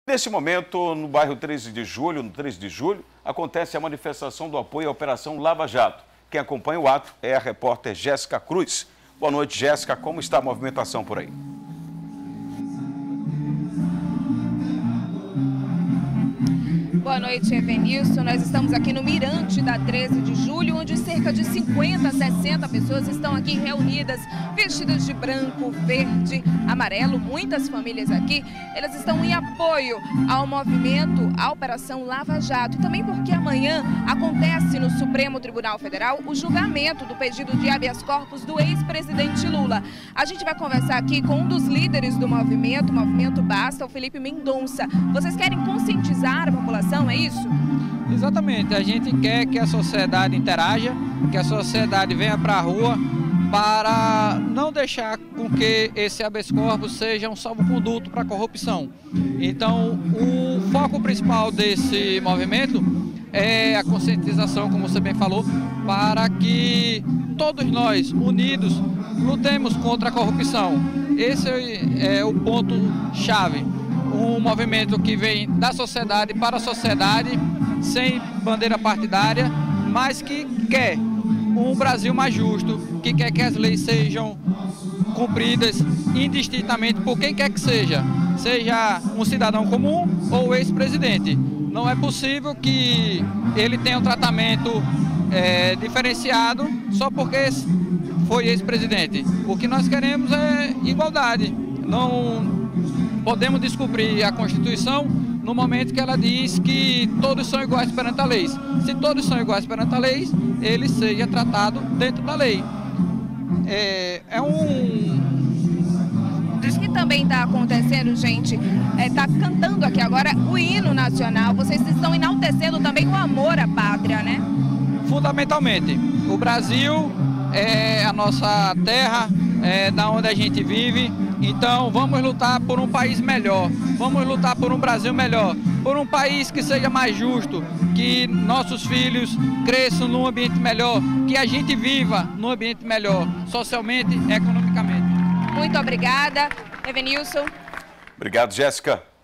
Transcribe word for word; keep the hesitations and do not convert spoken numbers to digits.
Neste momento, no bairro treze de julho, no treze de julho, acontece a manifestação do apoio à Operação Lava Jato. Quem acompanha o ato é a repórter Jéssica Cruz. Boa noite, Jéssica. Como está a movimentação por aí? Boa noite, Evenilson. Nós estamos aqui no Mirante da treze de julho, onde cerca de cinquenta, sessenta pessoas estão aqui reunidas, vestidas de branco, verde, amarelo. Muitas famílias aqui, elas estão em apoio ao movimento, à Operação Lava Jato. E também porque amanhã acontece no Supremo Tribunal Federal o julgamento do pedido de habeas corpus do ex-presidente Lula. A gente vai conversar aqui com um dos líderes do movimento, o Movimento Basta, o Felipe Mendonça. Vocês querem conscientizar a população? É isso? Exatamente, a gente quer que a sociedade interaja, que a sociedade venha para a rua para não deixar com que esse habeas corpus seja um salvo-conduto para a corrupção. Então, o foco principal desse movimento é a conscientização, como você bem falou, para que todos nós, unidos, lutemos contra a corrupção. Esse é o ponto-chave. Um movimento que vem da sociedade para a sociedade, sem bandeira partidária, mas que quer um Brasil mais justo, que quer que as leis sejam cumpridas indistintamente por quem quer que seja, seja um cidadão comum ou ex-presidente. Não é possível que ele tenha um tratamento é, diferenciado só porque foi ex-presidente. O que nós queremos é igualdade. Não podemos descobrir a Constituição no momento que ela diz que todos são iguais perante a lei. Se todos são iguais perante a lei, ele seja tratado dentro da lei. É, é um... Diz que também está acontecendo, gente, está é, cantando aqui agora o hino nacional. Vocês estão enaltecendo também o amor à pátria, né? Fundamentalmente. O Brasil é a nossa terra, é da onde a gente vive. Então vamos lutar por um país melhor, vamos lutar por um Brasil melhor, por um país que seja mais justo, que nossos filhos cresçam num ambiente melhor, que a gente viva num ambiente melhor, socialmente e economicamente. Muito obrigada, Evenilson. Obrigado, Jéssica.